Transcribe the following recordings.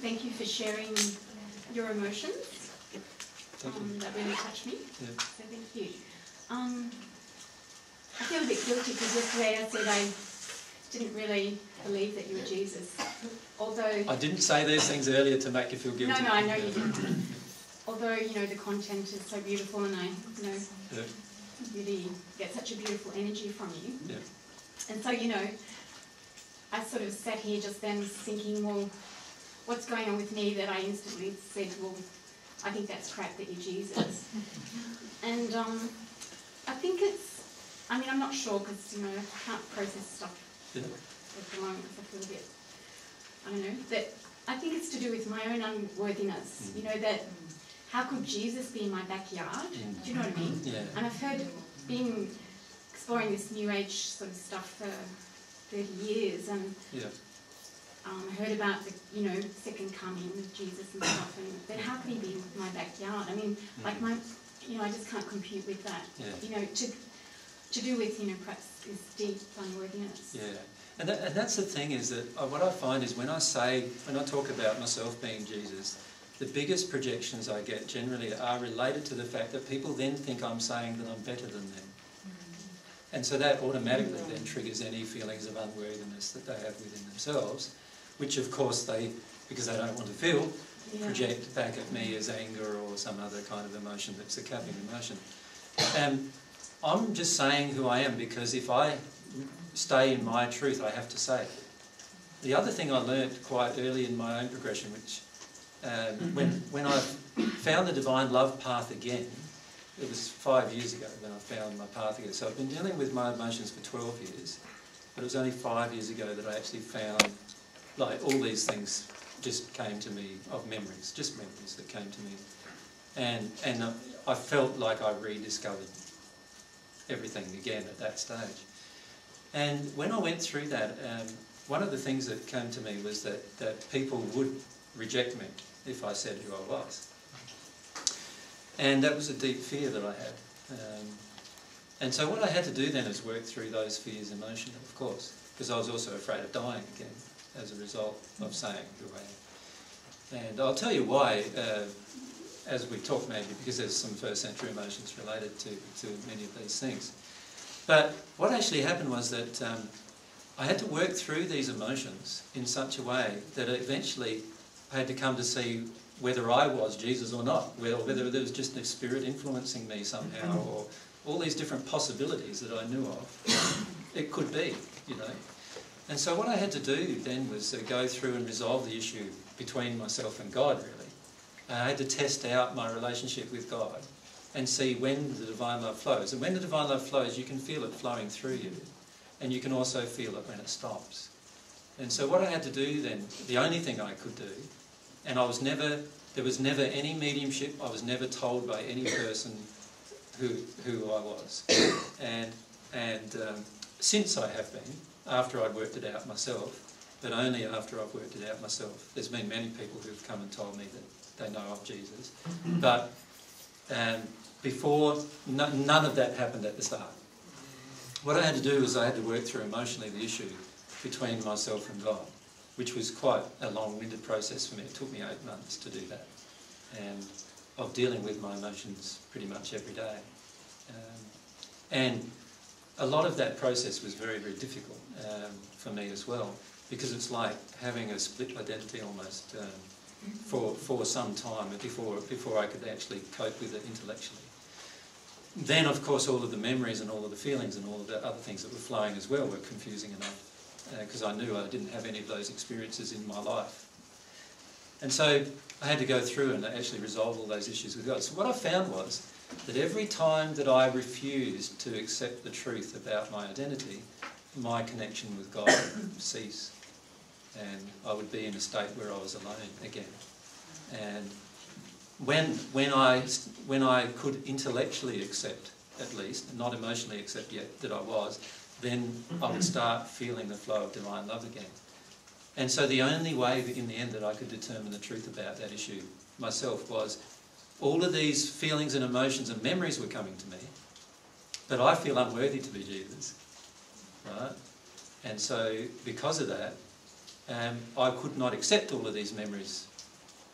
thank you for sharing your emotions. That really touched me. Yeah. So thank you. I feel a bit guilty because yesterday I said I didn't really believe that you were Jesus. Although I didn't say those things earlier to make you feel guilty. No, I know you didn't. Although, the content is so beautiful and I, Yeah. really get such a beautiful energy from you. Yeah. And so, I sort of sat here just then thinking, well, what's going on with me that I instantly said, well, I think that's crap that you're Jesus. And I think I'm not sure because, I can't process stuff at the moment because I feel a bit, I don't know, that I think it's to do with my own unworthiness, that how could Jesus be in my backyard? Do you know what I mean? Yeah. And I've exploring this New Age sort of stuff for 30 years and I heard about the, second coming of Jesus and stuff, and then how can he be in my backyard? I mean, like I just can't compute with that. Yeah. To do with, perhaps this deep unworthiness. Yeah. And that's the thing is that what I find is when I talk about myself being Jesus, the biggest projections I get generally are related to the fact that people then think I'm saying that I'm better than them. And so that automatically then triggers any feelings of unworthiness that they have within themselves, which of course because they don't want to feel, project back at me as anger or some other kind of emotion that's a capping emotion. And I'm just saying who I am because if I stay in my truth, I have to say it. The other thing I learnt quite early in my own progression, which when I found the divine love path again, it was 5 years ago when I found my path again. So I've been dealing with my emotions for 12 years, but it was only 5 years ago that I actually found, like, all these things just came to me of memories, just memories that came to me. And I felt like I rediscovered everything again at that stage. And when I went through that, one of the things that came to me was that people would reject me if I said who I was. And that was a deep fear that I had. And so what I had to do then is work through those fears emotionally, of course, because I was also afraid of dying again as a result of saying who I am. And I'll tell you why, as we talk maybe, because there's some first century emotions related to many of these things. But what actually happened was that I had to work through these emotions in such a way that eventually I had to come to see whether I was Jesus or not, whether there was just a spirit influencing me somehow, or all these different possibilities that I knew of. It could be, And so what I had to do then was go through and resolve the issue between myself and God, really. I had to test out my relationship with God and see when the divine love flows. And when the divine love flows, you can feel it flowing through you, and you can also feel it when it stops. And so what I had to do then, the only thing I could do, and there was never any mediumship, I was never told by any person who I was. And since I have been, after I'd worked it out myself, but only after I've worked it out myself. There's been many people who've come and told me that they know of Jesus. But before, none of that happened at the start. What I had to do was I had to work through emotionally the issue between myself and God, which was quite a long-winded process for me. It took me 8 months to do that, and of dealing with my emotions pretty much every day. And a lot of that process was very, very difficult for me as well, because it's like having a split identity almost for some time before I could actually cope with it intellectually. Then, of course, all of the memories and all of the feelings and all of the other things that were flowing as well were confusing enough, because I knew I didn't have any of those experiences in my life. And so I had to go through and actually resolve all those issues with God. So what I found was that every time that I refused to accept the truth about my identity, my connection with God would cease, and I would be in a state where I was alone again. And when I could intellectually accept, at least, not emotionally accept yet, that I was, then I would start feeling the flow of divine love again. And so the only way in the end that I could determine the truth about that issue myself was all of these feelings and emotions and memories were coming to me, but I feel unworthy to be Jesus, right? And so because of that, I could not accept all of these memories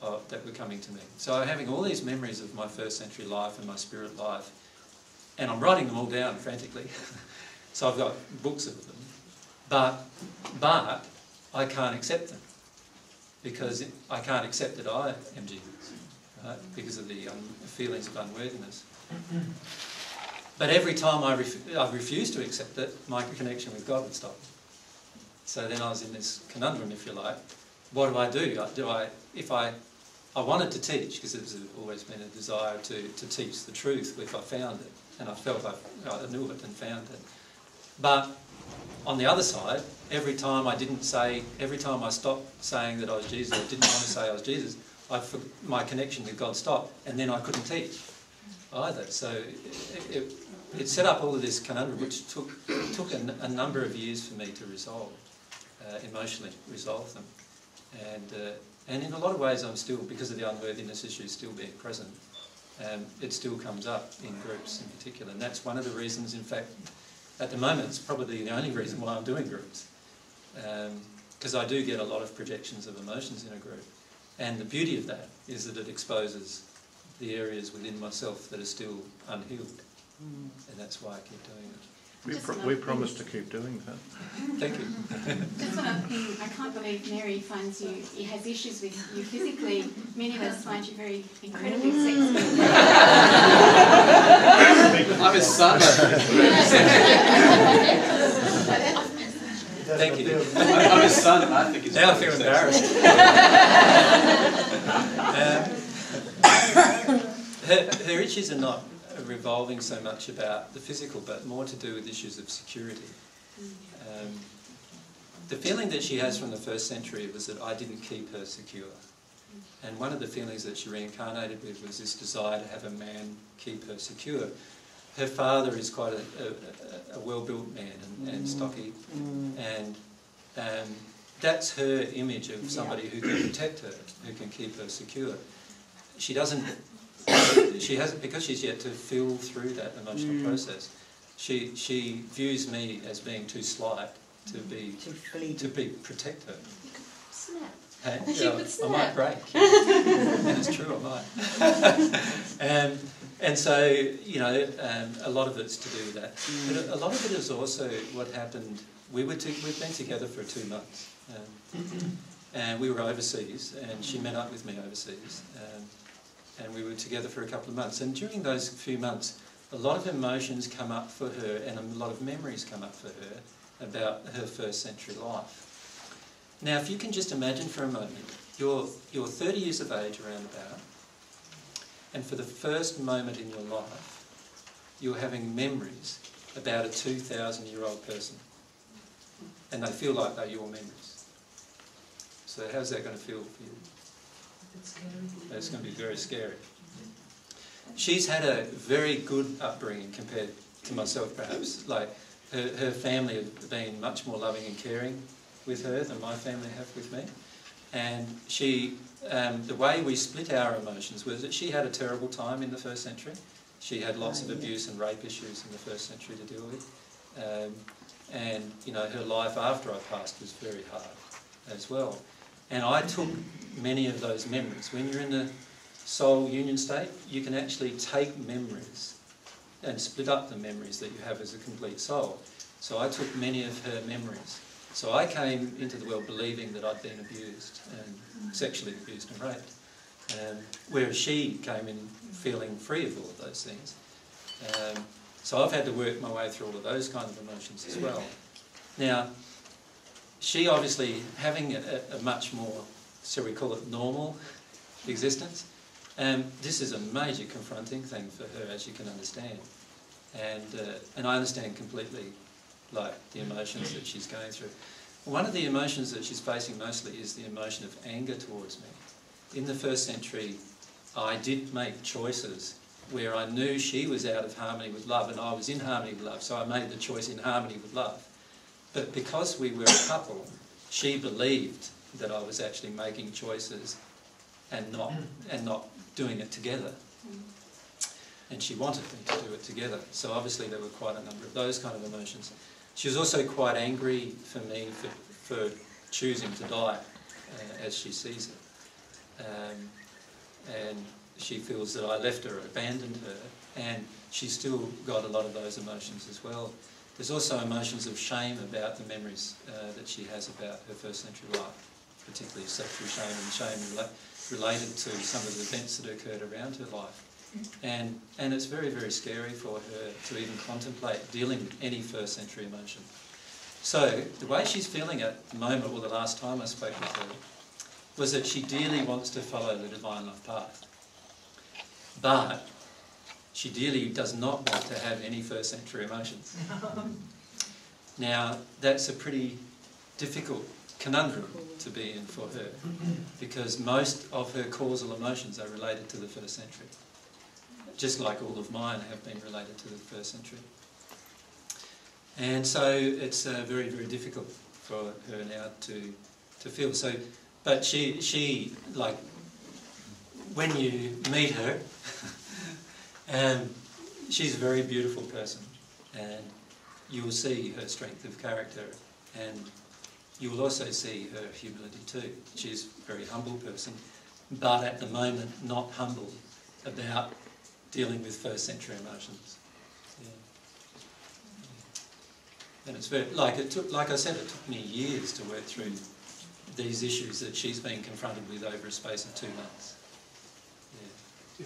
that were coming to me. So I'm having all these memories of my first century life and my spirit life, and I'm writing them all down frantically. So I've got books of them, but I can't accept them because I can't accept that I am Jesus, right? Because of the feelings of unworthiness. But every time I refused to accept it, my connection with God would stop. So then I was in this conundrum, if you like. What do? If I wanted to teach, because it's always been a desire to teach the truth if I found it, and I felt I knew it and found it. But on the other side, every time I stopped saying that I was Jesus, or didn't want to say I was Jesus, my connection with God stopped, and then I couldn't teach either. So it set up all of this conundrum, which took a number of years for me to resolve, emotionally resolve them. And in a lot of ways I'm still, because of the unworthiness issue still being present, it still comes up in groups in particular. And that's one of the reasons, in fact, at the moment it's probably the only reason why I'm doing groups. Because I do get a lot of projections of emotions in a group. And the beauty of that is that it exposes the areas within myself that are still unhealed. And that's why I keep doing it. We promise to keep doing that. Thank you. Just one other thing, I can't believe Mary finds you, he has issues with you physically. Many of us find you very incredibly sexy. I'm his son. Thank you. I'm his son, and I think it's now I feel embarrassed. Her issues are not revolving so much about the physical, but more to do with issues of security. The feeling that she has from the first century was that I didn't keep her secure. And one of the feelings that she reincarnated with was this desire to have a man keep her secure. Her father is quite a well-built man and stocky, and that's her image of somebody who can protect her, who can keep her secure. She hasn't, because she's yet to feel through that emotional process. She views me as being too slight to protect her. Snap. Hey, She would snap. I might break. And it's true, I might. And so, you know, a lot of it's to do with that. But a lot of it is also what happened. We've been together for 2 months. And we were overseas, and she met up with me overseas. And we were together for a couple of months. And during those few months, a lot of emotions come up for her, and a lot of memories come up for her about her first century life. Now, if you can just imagine for a moment, you're 30 years of age around about, and for the first moment in your life, you're having memories about a 2,000-year-old person, and they feel like they're your memories. So how's that going to feel for you? It's scary. It's going to be very scary. She's had a very good upbringing compared to myself, perhaps. Like, her family have been much more loving and caring with her than my family have with me. And she, the way we split our emotions was that she had a terrible time in the first century. She had lots of abuse and rape issues in the first century to deal with. And, you know, her life after I passed was very hard as well. And I took many of those memories. When you're in the soul union state, you can actually take memories and split up the memories that you have as a complete soul. So I took many of her memories. So I came into the world believing that I'd been abused and sexually abused and raped, whereas she came in feeling free of all of those things. So I've had to work my way through all of those kind of emotions as well. Now, she obviously having a much more, shall we call it, normal existence, this is a major confronting thing for her, as you can understand. And I understand completely, like, the emotions that she's going through. One of the emotions that she's facing mostly is the emotion of anger towards me. In the first century, I did make choices where I knew she was out of harmony with love and I was in harmony with love, so I made the choice in harmony with love. But because we were a couple, she believed that I was actually making choices and not doing it together. And she wanted me to do it together. So obviously there were quite a number of those kind of emotions. She was also quite angry for me for choosing to die as she sees it. and she feels that I left her, abandoned her, and she's still got a lot of those emotions as well. There's also emotions of shame about the memories that she has about her first century life, particularly sexual shame and shame related to some of the events that occurred around her life. And it's very, very scary for her to even contemplate dealing with any first century emotion. So the way she's feeling at the moment, or the last time I spoke with her, was that she dearly wants to follow the divine love path. But she dearly does not want to have any first century emotions. Now, that's a pretty difficult conundrum to be in for her, because most of her causal emotions are related to the first century, just like all of mine have been related to the first century. And so it's very, very difficult for her now to feel. So, but she like, when you meet her, she's a very beautiful person, and you will see her strength of character, and you will also see her humility too. She's a very humble person, but at the moment not humble about dealing with first century emotions. Yeah. And it's very, like I said, it took me years to work through these issues that she's been confronted with over a space of 2 months.